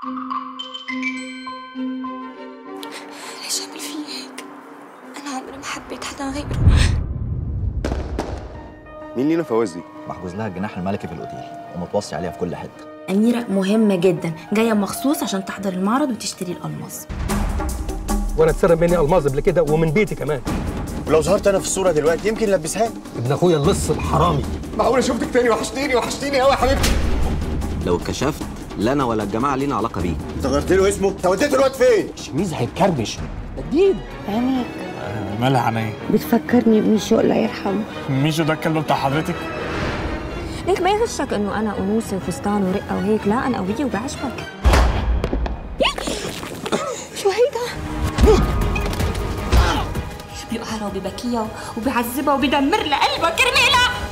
ليش عمل فيي هيك؟ أنا عمري ما حبيت حدا غيره. مين لينا فواز دي؟ محجوز لها الجناح الملكي في الاوتيل ومتوصي عليها في كل حته. أميرة مهمة جدا، جاية مخصوص عشان تحضر المعرض وتشتري الألماس. وانا اتسرب مني الماظ قبل كده ومن بيتي كمان. ولو ظهرت انا في الصوره دلوقتي يمكن لبسها لي. ابن اخويا اللص الحرامي. معقوله شفتك تاني؟ وحشتيني قوي يا حبيبتي. لو اتكشفت لا انا ولا الجماعه لينا علاقه بيه. انت غيرت له اسمه؟ انت وديت الواد فين؟ الشميز هيتكربش. جديد. عينيك مالها عينيا؟ بتفكرني بميشو الله يرحمه. ميشو ده الكلب بتاع حضرتك؟ ليك ما يغشك إنه أنا أنوثة وفستان ورقة وهيك، لا أنا قوية وبعجبك. شو هيدا؟ بيقهرها وببكيها وبيعذبها وبيدمر لها قلبها كرمالها.